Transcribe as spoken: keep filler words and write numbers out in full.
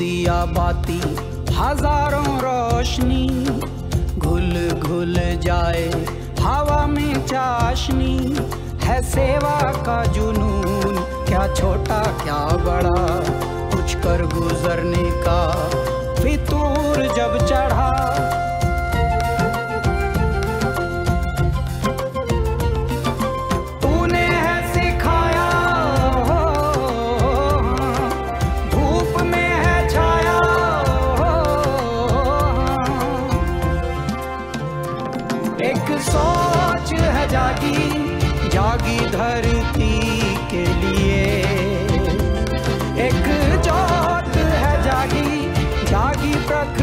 दिया बाती हजारों रोशनी, घुल घुल जाए हवा में चाशनी। है सेवा का जुनून, क्या छोटा क्या बड़ा, कुछ कर गुजरने का फितूर जब चढ़ा। तूने है सिखाया हो, धूप में है छाया हो, एक सोच है जागी जागी धरती के लिए, एक जोत है जागी जागी प्रकृति